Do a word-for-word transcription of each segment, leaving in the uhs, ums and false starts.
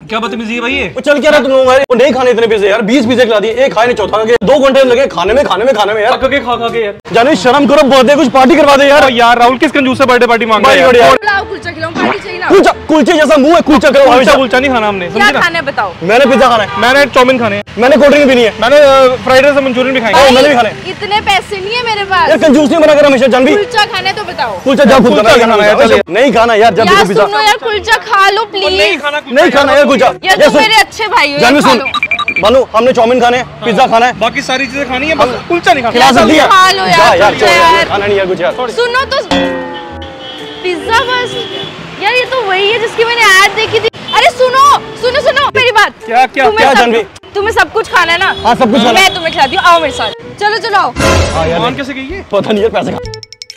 क्या बदतमीजी है भाई ये? चल क्या रहा तुम लोग? वो नहीं खाने इतने पिज्जे यार, बीस पिज्जे खिला दिए, एक खाए नहीं चौथा के दो घंटे लगे खाने में खाने में खाने में यार। खा के खा खा के यार जाने शर्म करो, बर्थडे कुछ पार्टी करवा दे यार। यार राहुल किस कंजूस से बर्थडे पार्टी मांग रहा है यार? कुलचा खिलाऊं, पार्टी चाहिए ना। कुलचा कुलचे जैसा मुंह है, कुलचा करो। कुलचा कुलचा नहीं खाना हमने, क्या खाना है बताओ? मैंने पिज्जा खाना है, मैंने चाउमीन खाने हैं, मैंने कोल्ड ड्रिंक भी नहीं है, मैंने फ्राइड राइस मंचूरियन भी खाएंगे। मैंने भी खाने। इतने पैसे नहीं है मेरे पास। यार कंजूस नहीं बना कर हमेशा जानवी। कुलचा खाना है तो बताओ। कुलचा जब खुद खाना है, नहीं खाना यार। जब यार सुनो यार, कुलचा खा लो प्लीज। नहीं खाना नहीं खाना यार कुलचा। यार तुम मेरे अच्छे भाई हो, जानवी सुन, बानू हमने चाउमीन खाने, पिज्जा खाना है, बाकी सारी चीजें खानी है, बस कुलचा नहीं खाना। खिला सकती है खा लो यार, यार खाना नहीं यार कुछ यार। सुनो तो पिज्जा बस यार, ये तो वही है जिसकी मैंने ऐड देखी थी। अरे सुनो सुनो सुनो मेरी बात। क्या क्या क्या जानवी? तुम्हें सब कुछ खाना है ना? हाँ सब कुछ खाना है। मैं तुम्हें खिलाती हूँ, आओ मेरे साथ। चलो चलो आओ। हाँ यार मान कैसे गई है? पता नहीं यार, पैसे खा।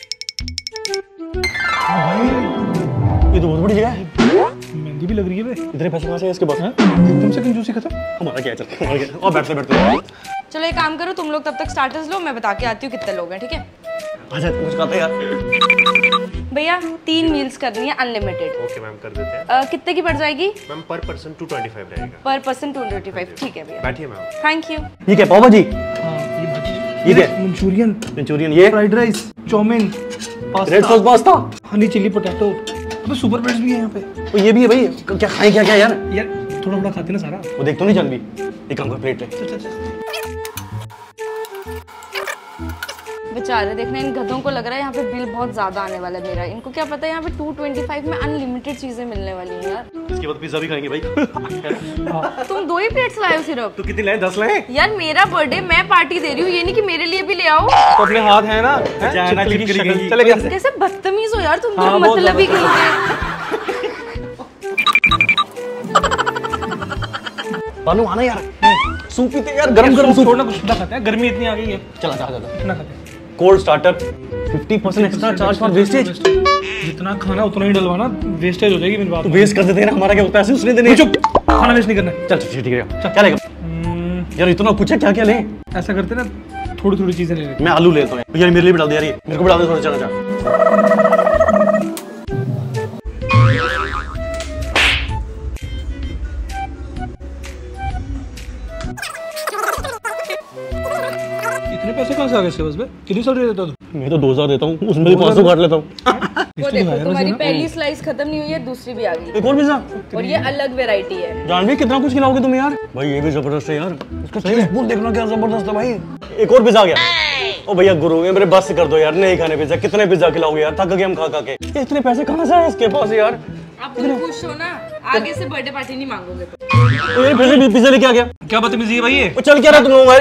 ये तो बहुत बड़ी जगह है, महंगी भी लग रही है बे। इतने पैसे कहाँ से है इसके पास? तुमसे कंजूसी खत्म। हमारा क्या है, चल हमारा क्या? और बैठते बैठते चलो एक काम करो, तुम लोग तब तक स्टार्टर्स लो, मैं बता के आती हूँ कितने लोग हैं, ठीक है? अच्छा कुछ खाता है यार। भैया तीन मील्स करनी है अनलिमिटेड। ओके मैम कर देते हैं। uh, कितने की पड़ जाएगी? मैम पर पर्सन टू ट्वेंटी फाइव रहेगा। पर पर्सन टू ट्वेंटी फाइव। ठीक है भैया, बैठिए मैम। Thank you. ये क्या पाव भाजी? हाँ ये भाजी, ये क्या? मंचूरियन, मंचूरियन, ये fried rice, chowmein, red sauce pasta, honey chilli potato, अबे सुपर ब्रेड्स भी है यहाँ पे। तो ये भी है भाई। क्या खाएं क्या क्या यार? यार थोड़ा बड़ा खाते ना सारा। वो देख तो नहीं जानवी, एक काम कर प्लेट ले। बेचारे देखना, इन गधों को लग रहा है यहाँ पे बिल बहुत ज्यादा आने वाला है मेरा। इनको क्या पता है यहाँ पे टू ट्वेंटी फाइव में अनलिमिटेड चीजें मिलने वाली हैं यार। इसके बाद पिज्जा भी खाएंगे भाई। तुम दो ही प्लेट्स लाए हो सिर्फ? तो कितनी लाए? दस लाए यार मेरा बर्थडे, मैं पार्टी दे रही हूँ, ये नहीं कि मेरे लिए भी ले आओ। तो अपने हाथ है ना, चले गया। कैसे बदतमीज हो यार तुम, हाँ, तो मतलब ही क्यों? बानू आना यार, सूप पीते यार, गरम गरम सूप। छोड़ना, कुछ खाते हैं, गर्मी इतनी आ गई है। चला चला चला कितना खाते हैं? Cold starter fifty percent extra charge for wastage. जितना खाना उतना ही डलवाना, वेस्टेज हो जाएगी मेरी बात। तो वेस्ट कर देते हैं ना, हमारा क्या पैसे उसने देने। चुप, खाना वेस्ट नहीं करना। चल चल ठीक है, क्या लेगा यार? इतना कुछ है, क्या क्या लें? ऐसा करते ना, थोड़ी थोड़ी चीजें ले लेते। मैं आलू लेता हूँ यार, मेरे लिए भी डाल दे यार, ये मेरे को भी डाल दे थोड़ा। चला जा इतने पैसे कहाँ से आ गए इसके पास में? कितनी सैलरी देता तू? मैं तो दो हजार देता हूँ, उसमें भी पाँच सौ काट लेता हूँ। वो देखो तुम्हारी पहली स्लाइस खत्म नहीं हुई है, दूसरी भी आ गई एक और पिज्जा, और ये अलग वैरायटी है। जानवी कितना कुछ खिलाओगे तुम यार? भाई ये भी जबरदस्त है यार, उसका सही स्पून देखना क्या जबरदस्त है भाई। एक और पिज्जा आ गया। ओ भैया गुरु मेरे बस कर दो यार, नहीं खाने पिज्जा। कितने पिज्जा खिलाओगे यार? थक गए हम खा खा के। इतने पैसे कहाँ से आए इसके पास यार? अब तुम खुश हो ना, आगे से बर्थडे पार्टी नहीं मांगोगे तो। तो ये फिर से पिज्जा लेके आ गया। क्या बदतमीजी है भाई ये? वो चल क्या रहा तुम लोग?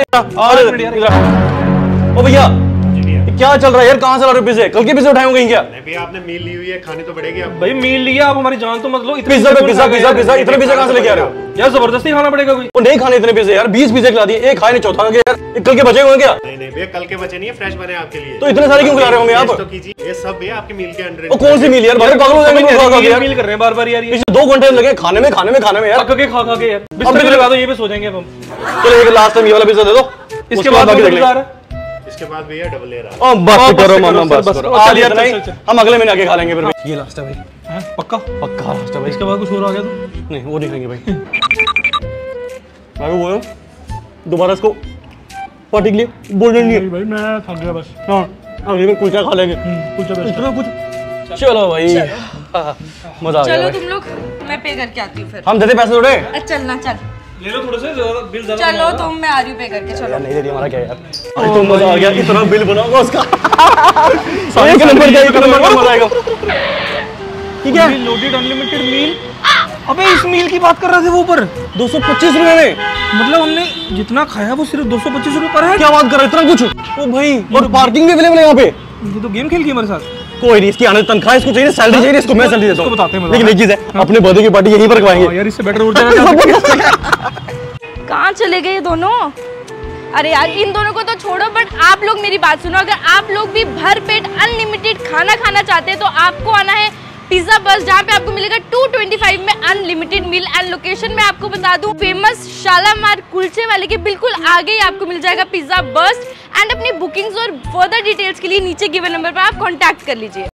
ओ भैया क्या चल रहा है यार? कहाँ से ला रहे हो पिज्जे? कल के पिज्जे उठाए होंगे क्या? नहीं भैया आपने मील ली हुई है, खानी तो पड़ेगी आप। भाई मील लिया, आप हमारी जान तो मत लो। पिज्जा पे पिज्जा पिज्जा पिज्जा, इतने पिज्जे कहाँ से लेके आ रहे हो यार? जबरदस्ती खाना पड़ेगा कोई? वो नहीं खाने इतने पिज्जे यार, बीस पिज्जे खिला दिए, एक खाए नहीं चौथा के यार। ये कल के बचे हुए क्या? नहीं नहीं भैया कल के बचे नहीं है, फ्रेश बने आपके लिए। तो इतने सारे क्यों खिला रहे होंगे आप? तो कीजिए, ये सब भैया आपके मील के अंडर। वो कौन सी मील यार? भाई पागल हो जाएंगे, मील कर रहे हैं बार बार यार। ये दो घंटे लगे खाने में खाने में खाने में यार। खा के खा खा के यार, बिस्तर लगा दो, ये पे सो जाएंगे अब हम। चलो एक लास्ट टाइम ये वाला पिज्जा दे दो, इसके बाद बाकी देख लेंगे। इसके बाद भैया डबल ले रहा ओ बस करो मामा, बस करो। आज चल, इतना ही, चल, चल। हम अगले महीने आके खा लेंगे फिर भाई। ये लास्ट है भाई। हैं पक्का? पक्का लास्ट है भाई। इसके बाद कुछ और आ गया तो? नहीं वो नहीं खाएंगे भाई। मैं भी बोल दोबारा इसको पार्टी के लिए बोल देंगे भाई। मैं थक गया बस। हाँ अगले में कुलचा खा लेंगे, कुछ इतना कुछ। चलो भाई मजा आ गया। चलो तुम लोग, मैं पे करके आती हूँ फिर। हम देते पैसे थोड़े? चलना चल, ले लो थोड़े से, ज्यादा बिल ज्यादा। चलो तुम, मैं आ रही हूँ पे करके। चलो नहीं दे दिया, हमारा क्या यार? अरे तो मजा आ गया, इतना बिल बनाऊंगा उसका। एक नंबर का, एक नंबर का मजा आएगा। ठीक है, लोडेड अनलिमिटेड मील। अबे इस मील की बात कर रहे थे वो ऊपर दो सौ पच्चीस रुपए में। मतलब हमने जितना खाया वो सिर्फ दो सौ पच्चीस रुपए पर है। क्या बात कर रहे हो? इतना कुछ? ओ भाई, और पार्किंग भी अवेलेबल है यहाँ पे। ये तो गेम खेल की हमारे साथ। कोई नहीं, इसकी आने तनख्वाह इसको चाहिए, सैलरी चाहिए इसको, मैं सैलरी देता हूँ। बताते हैं, लेकिन एक चीज है, अपने बर्थडे की पार्टी यहीं पर करवाएंगे यार। इससे बेटर उड़ जाएगा। कहाँ चले गए ये दोनों? अरे यार इन दोनों को तो छोड़ो, बट आप लोग मेरी बात सुनो। अगर आप लोग भी भर पेट अनलिमिटेड खाना खाना चाहते हैं तो आपको आना है पिज्जा बस, जहाँ पे आपको मिलेगा टू ट्वेंटी फाइव में अनलिमिटेड मील। एंड लोकेशन में आपको बता दूं, फेमस शालामार कुलचे वाले के बिल्कुल आगे ही आपको मिल जाएगा पिज्जा बस। एंड अपनी बुकिंग्स और फर्दर डिटेल्स के लिए नीचे गिवन नंबर पर आप कांटेक्ट कर लीजिए।